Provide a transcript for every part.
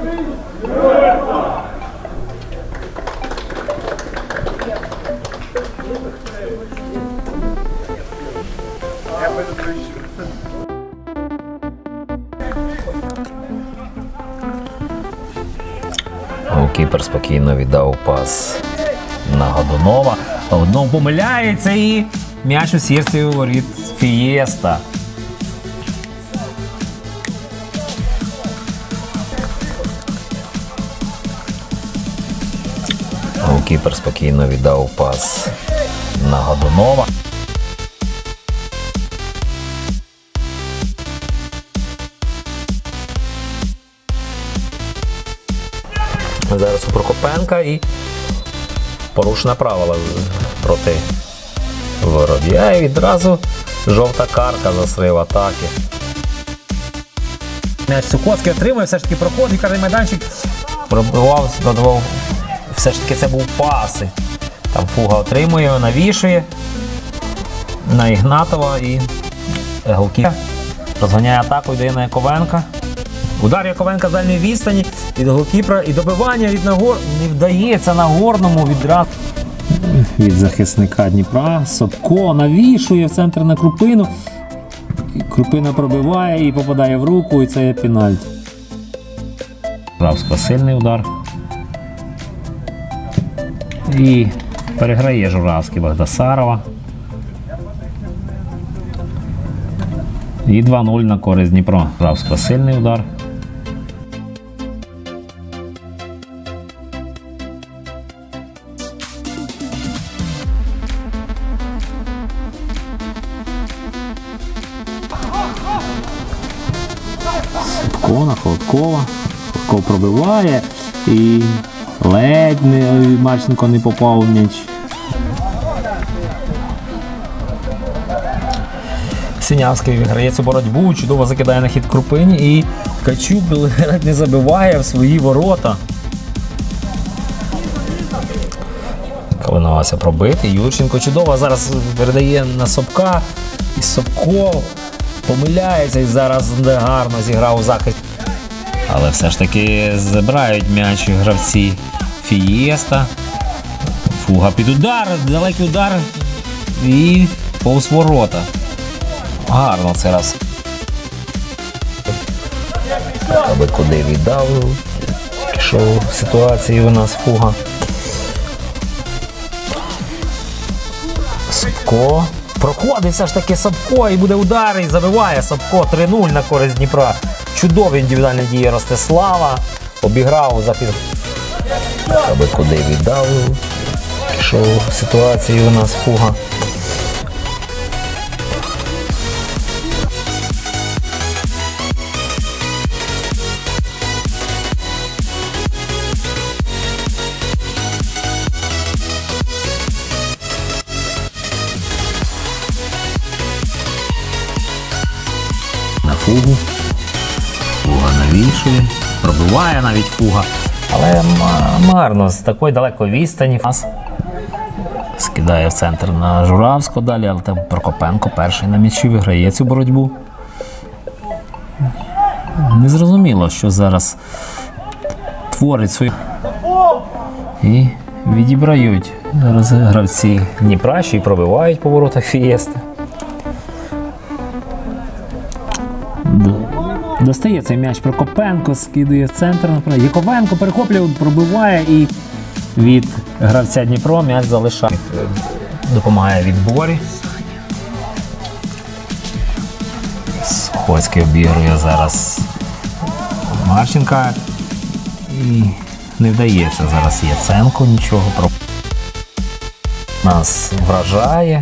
Голкіпер спокійно віддав пас на Годунова. Годунов помиляється і м'яч у сітці воріт Фієста. Голкіпер спокійно віддав пас на Годунова. Зараз у Прокопенка і порушена правила проти Вороб'я. І відразу жовта картка за срив атаки. М'яч Сухоцький отримує, все ж таки проходить, карний майданчик. Пробивав, додавав, все ж таки це був паси. Там Фуга отримує, навішує на Ігнатова і голкіпер розганяє атаку, йде на Яковенка. Удар Яковенка з дальньої відстані від голкіпера і добивання від Нагорного. Не вдається Нагорному відразу. Від захисника Дніпра. Собко навішує в центр на Крупину. Крупина пробиває і попадає в руку, і це є пенальті. Журавського сильний удар. І переграє Журавський Багдасарова. І 2-0 на користь Дніпро. Журавського сильний удар. Собко на Холодкова. Холодков пробиває і ледь Марченко не попав в м'яч. Синявський виграє цю боротьбу, чудово закидає на хід Крупині і Ткачук ледь не забиває в свої ворота. Коли намагався пробити, Юрченко чудово зараз передає на Собка. І Собко помиляється і зараз гарно зіграв у захисті. Але все ж таки забирають м'яч гравці Фієста. Фуга під удар, далекий удар і повз ворота. Гарно це раз. Аби куди віддав. Пішов в ситуації у нас Фуга. Собко. Проходить все ж таки Собко і буде удар і забиває Собко 3-0 на користь Дніпра. Чудові індивідуальні дії Ростислава. Обіграв за під... Аби куди віддав. Пішов в ситуації у нас Фуга. Фугу. Фуга навішує, пробиває навіть Фуга. Але марно, з такої далекої відстані. Скидає в центр на Журавського далі, але там Прокопенко перший на м'ячі виграє цю боротьбу. Незрозуміло, що зараз творить свою. І відібрають зараз гравці Дніпра, ще й пробивають по воротах Фієсти. Достає цей м'яч Прокопенко, скидує в центр. Яковенко перехоплює, пробиває і від гравця Дніпро м'яч залишає. Допомагає відборі. Сухоцький обігрує зараз Марченка. І не вдається зараз Яценко нічого. Нас вражає.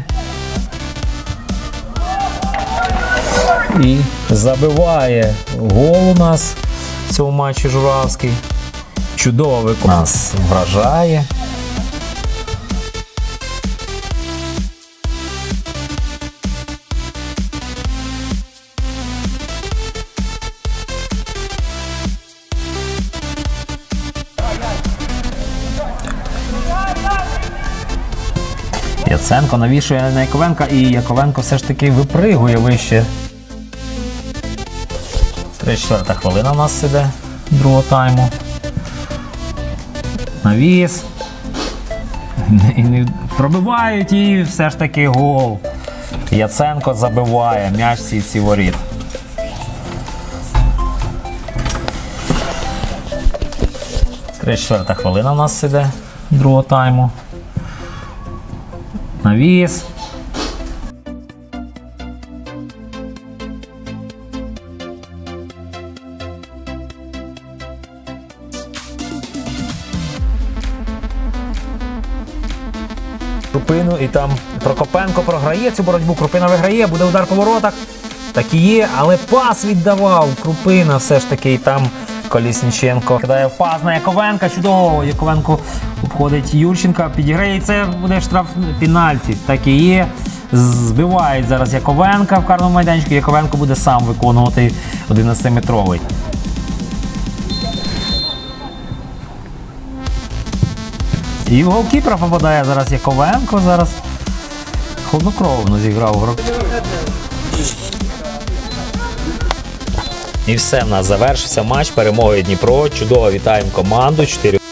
І забиває гол у нас в цьому матчі Журавський. Чудово виконує. Нас вражає. Яценко навішує на Яковенка і Яковенко все ж таки випригує вище. 34-та хвилина у нас іде. другого тайму. Навіс. Пробивають і все ж таки гол. Яценко забиває м'яч в сітці воріт. Четверта хвилина у нас іде другого тайму. Навіс. Крупину і там Прокопенко програє цю боротьбу, Крупина виграє, буде удар по воротах. Так і є, але пас віддавав Крупина все ж таки і там Колісніченко кидає пас на Яковенка, чудово, Яковенко обходить Юрченка, підіграє і це буде штраф пенальті. Так і є, збивають зараз Яковенка в карному майданчику, Яковенко буде сам виконувати 11-метровий. І в голкіпера попадає зараз Яковенко, зараз хладнокровно зіграв гру. І все, в нас завершився матч перемогою Дніпро. Чудово вітаємо команду. 4